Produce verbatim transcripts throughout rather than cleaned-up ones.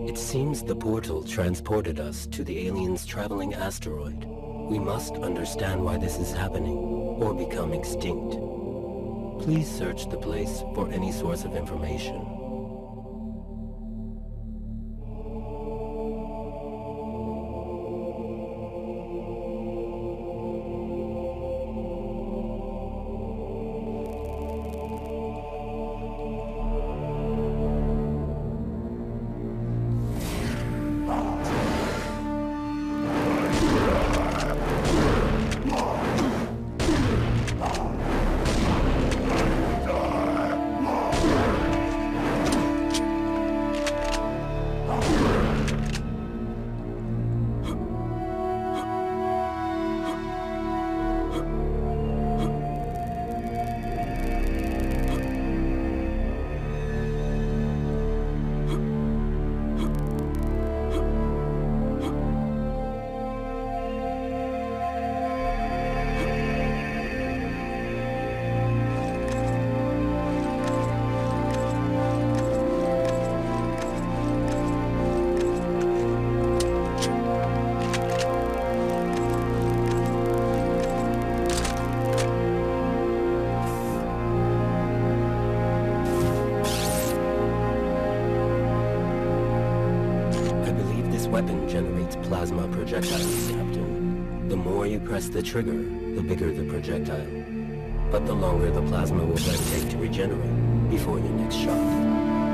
It seems the portal transported us to the aliens' traveling asteroid. We must understand why this is happening, or become extinct. Please search the place for any source of information. Weapon generates plasma projectiles, Captain. The more you press the trigger, the bigger the projectile. But the longer the plasma will then take to regenerate before your next shot.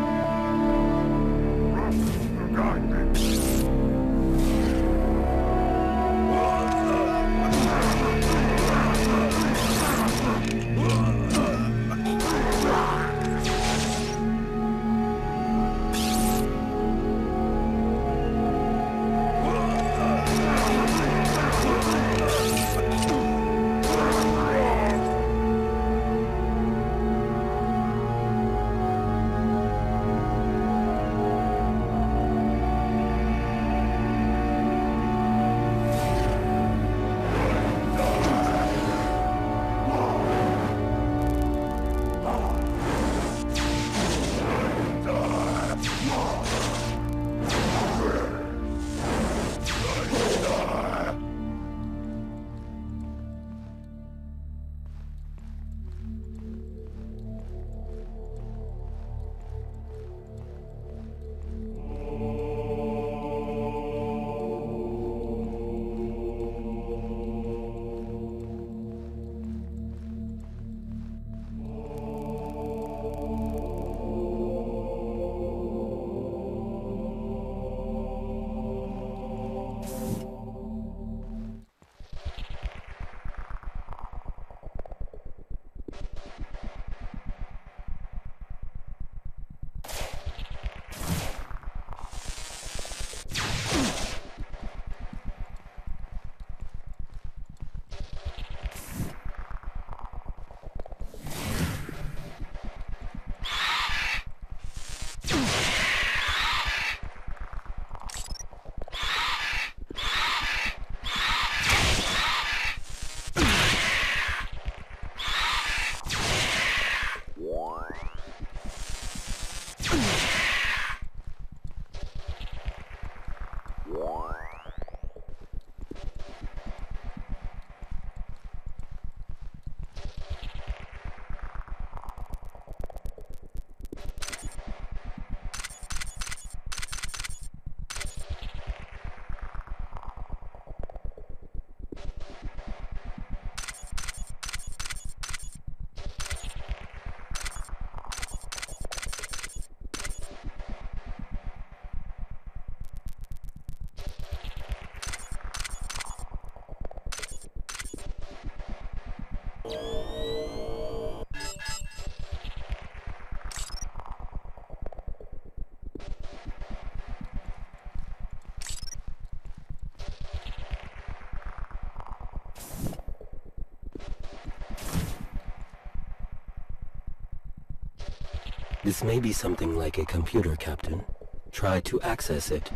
This may be something like a computer, Captain. Try to access it.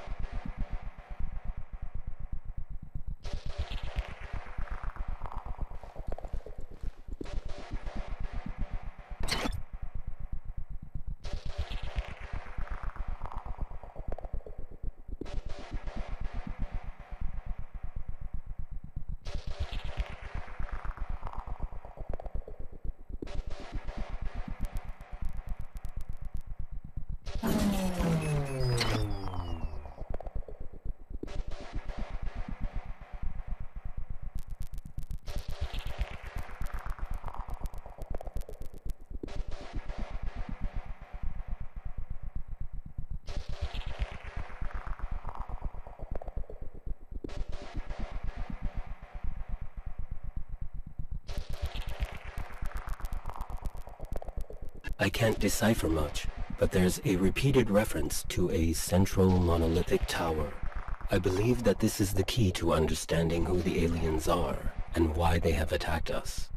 I can't decipher much, but there's a repeated reference to a central monolithic tower. I believe that this is the key to understanding who the aliens are and why they have attacked us.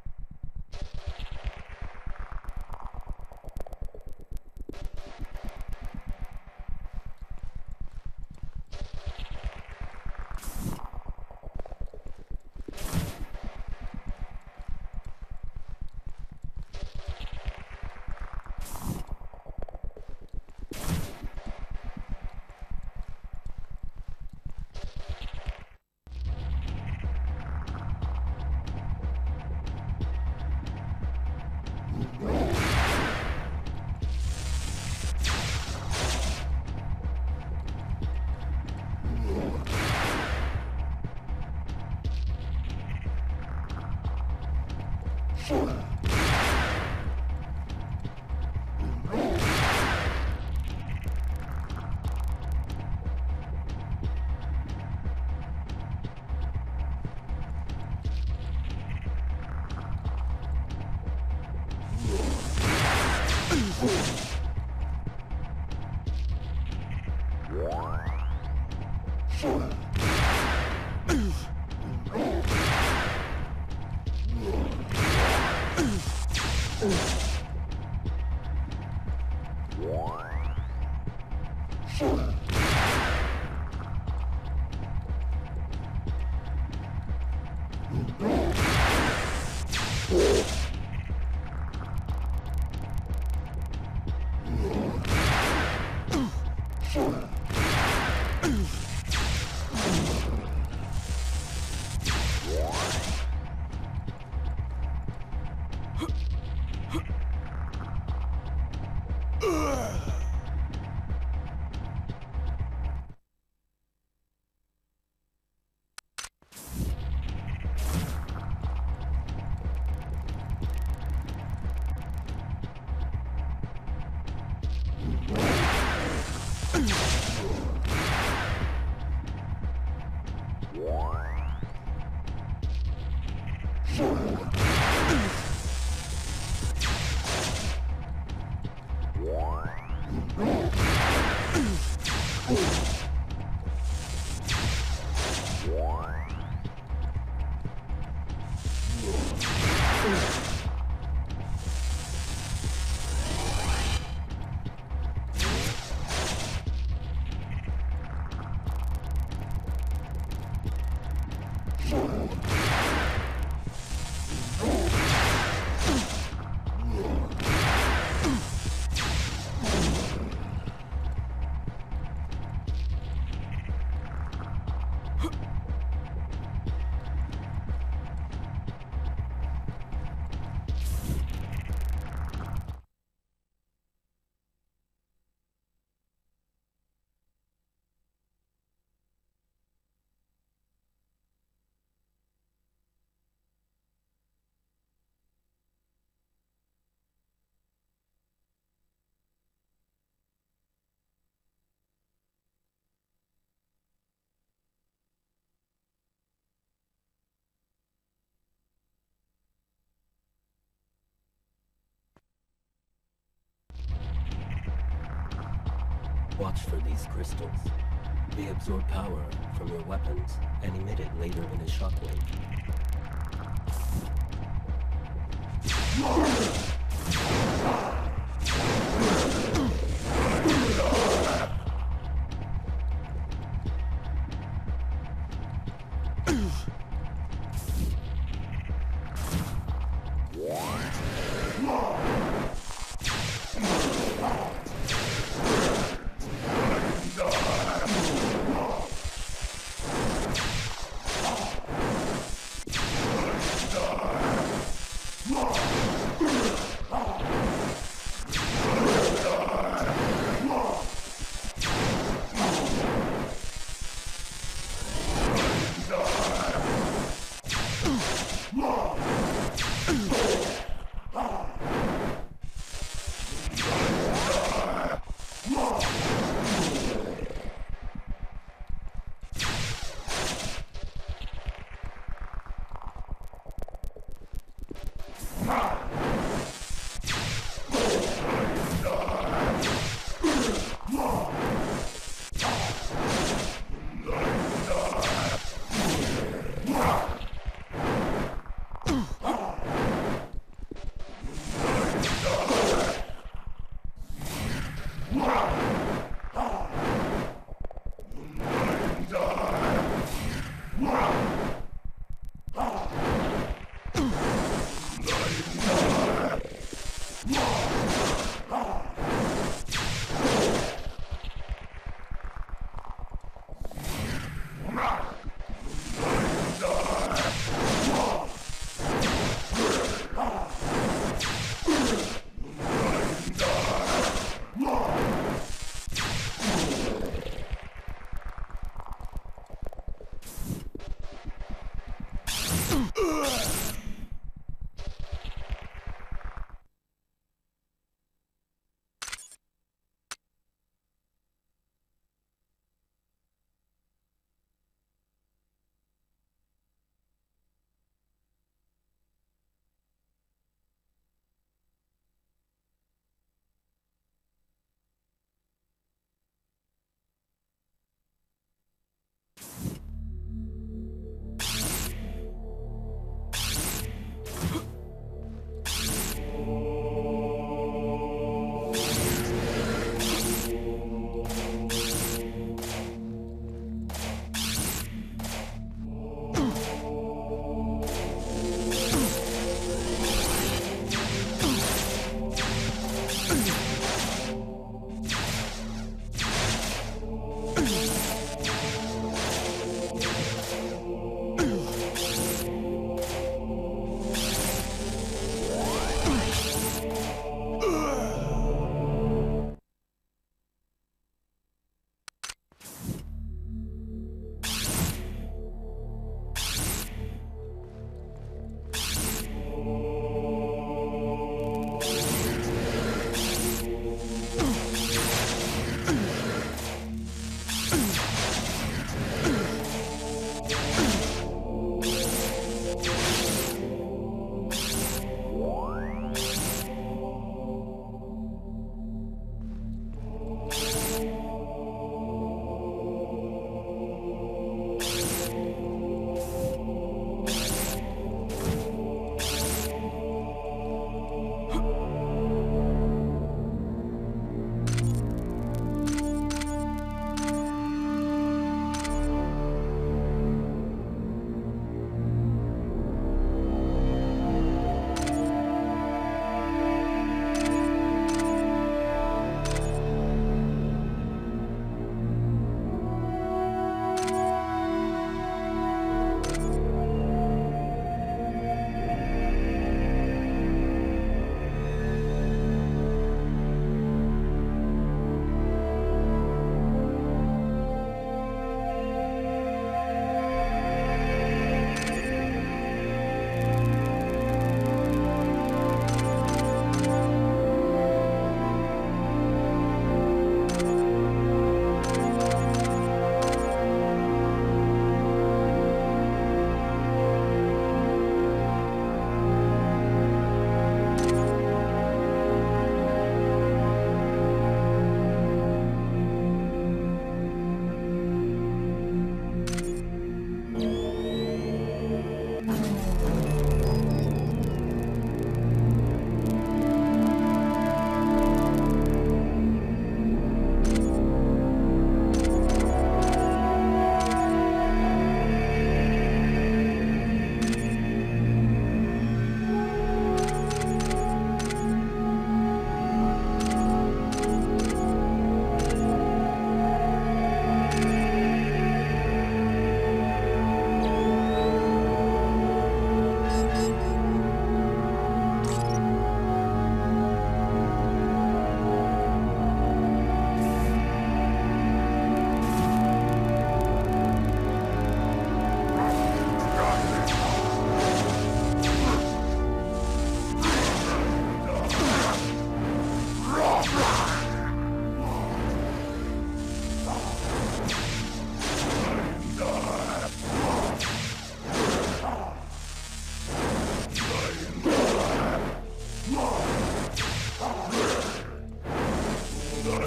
Watch for these crystals. They absorb power from your weapons and emit it later in a shockwave.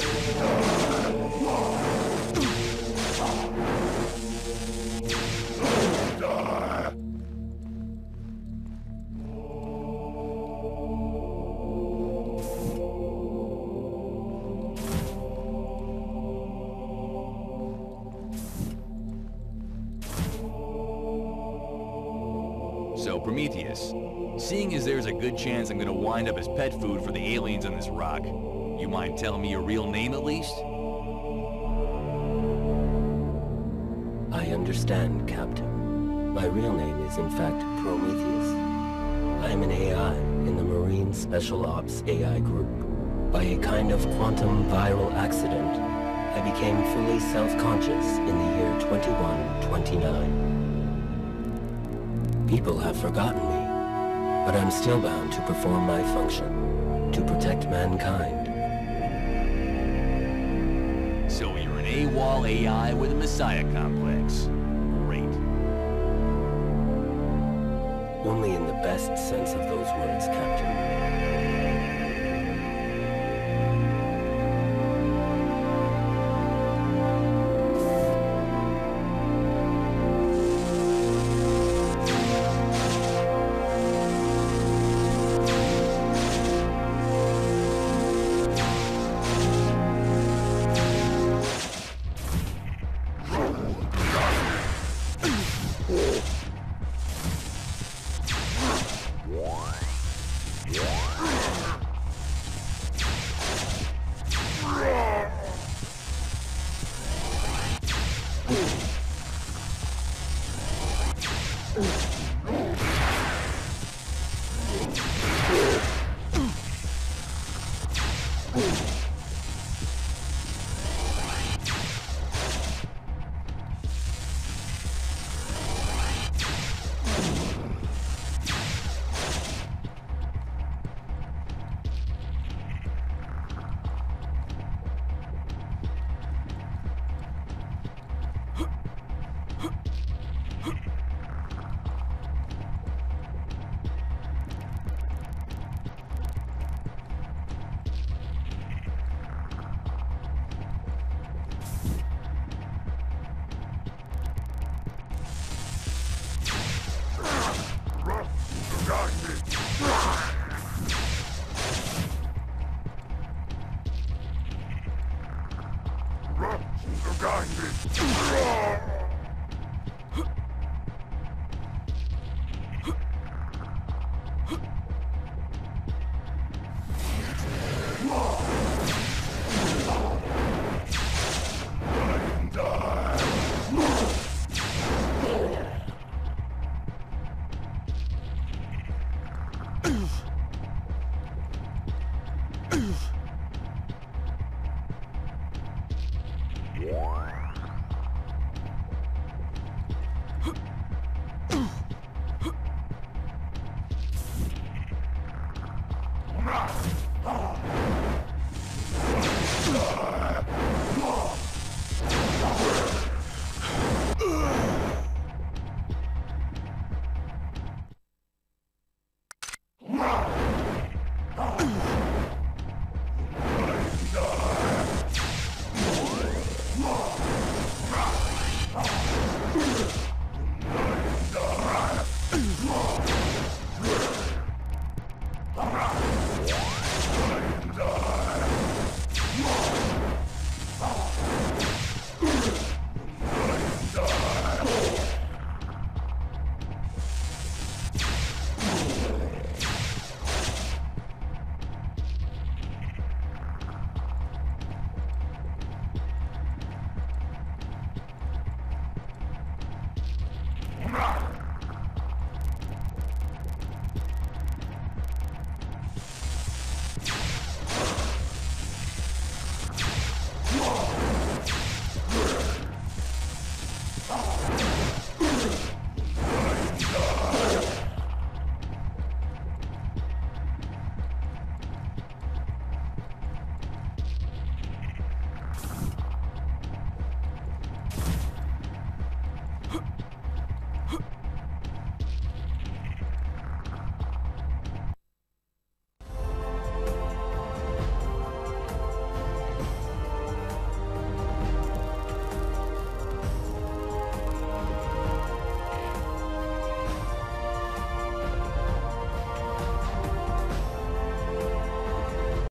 So, Prometheus, seeing as there's a good chance I'm gonna wind up as pet food for the aliens on this rock, you mind telling me your real name at least? I understand, Captain. My real name is in fact Prometheus. I am an A I in the Marine Special Ops A I group. By a kind of quantum viral accident, I became fully self-conscious in the year twenty-one twenty-nine. People have forgotten me, but I'm still bound to perform my function, to protect mankind. So you're an AWOL A I with a Messiah complex. Great. Only in the best sense of those words, Captain. Yeah.